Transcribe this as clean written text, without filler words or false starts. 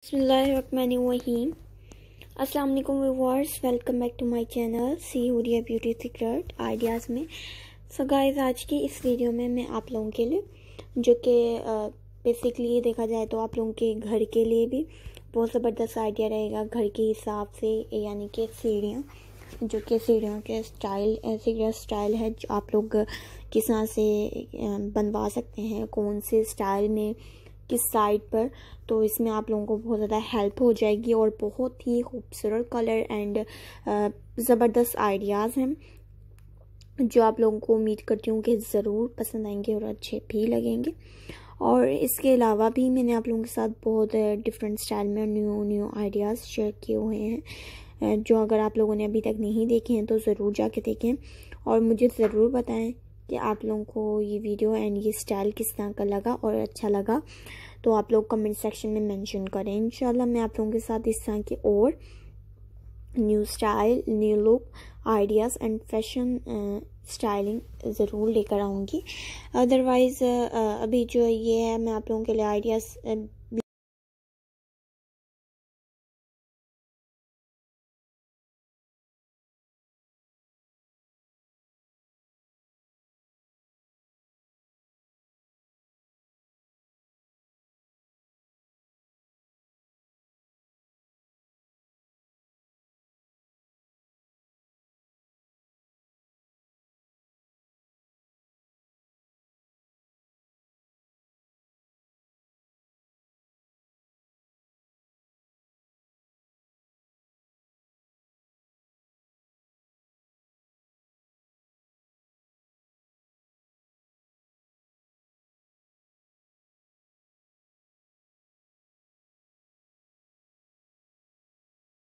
बिस्मिल्लाहिर्रहमानिर्रहीम। अस्सलाम वालेकुम viewers, welcome back to my channel सी हुरिया ब्यूटी सीक्रेट आइडियाज़ में। सो गाइस, आज की इस वीडियो में मैं आप लोगों के लिए जो कि बेसिकली देखा जाए तो आप लोगों के घर के लिए भी बहुत ज़बरदस्त आइडिया रहेगा घर के हिसाब से, यानी कि सीढ़ियाँ, जो कि सीढ़ियों के स्टाइल है जो आप लोग किस तरह से बनवा सकते हैं, कौन से स्टाइल में, किस साइड पर। तो इसमें आप लोगों को बहुत ज़्यादा हेल्प हो जाएगी और बहुत ही खूबसूरत कलर एंड ज़बरदस्त आइडियाज़ हैं जो आप लोगों को उम्मीद करती हूँ कि ज़रूर पसंद आएंगे और अच्छे भी लगेंगे। और इसके अलावा भी मैंने आप लोगों के साथ बहुत डिफरेंट स्टाइल में न्यू आइडियाज़ शेयर किए हुए हैं जो अगर आप लोगों ने अभी तक नहीं देखे हैं तो ज़रूर जाके देखें और मुझे ज़रूर बताएं कि आप लोगों को ये वीडियो एंड ये स्टाइल किस तरह का लगा और अच्छा लगा। तो आप लोग कमेंट सेक्शन में मेंशन करें। इंशाल्लाह मैं आप लोगों के साथ इस तरह के और new style, new look ideas and fashion styling ज़रूर लेकर आऊँगी। अदरवाइज़ अभी जो ये है मैं आप लोगों के लिए आइडियाज़